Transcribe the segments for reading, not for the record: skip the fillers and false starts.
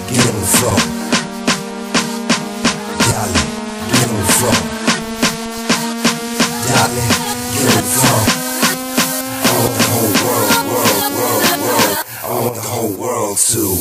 get on the floor. Darling, get on the floor. Darling, get on the floor. I want the whole world. I want the whole world to.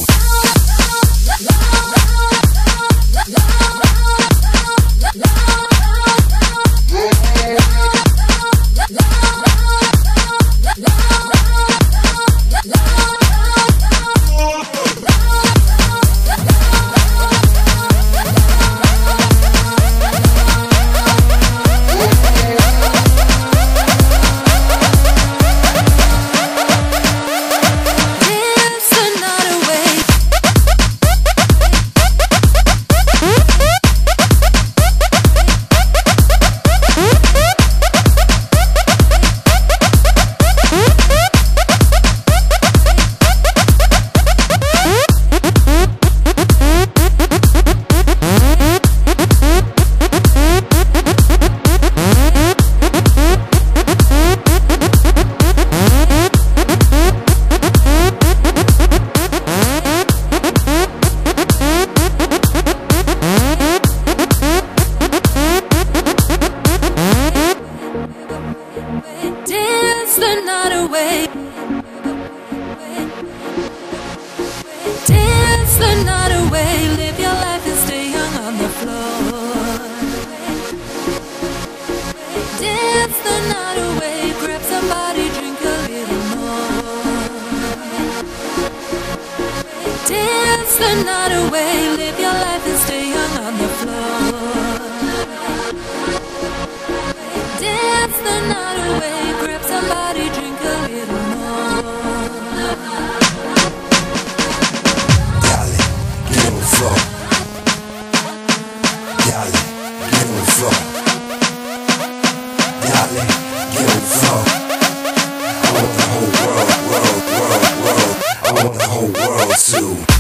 Dance the night away. Dance the night away. Live your life and stay young on the floor. Dance the night away. Grab somebody, drink a little more. Dance the night away. Live your life and stay young on the floor. Dance the night away. Grab somebody, drink a little more. Darling, get on the floor. Darling, get on the floor. Darling, get on the floor. I want the whole world. I want the whole world to.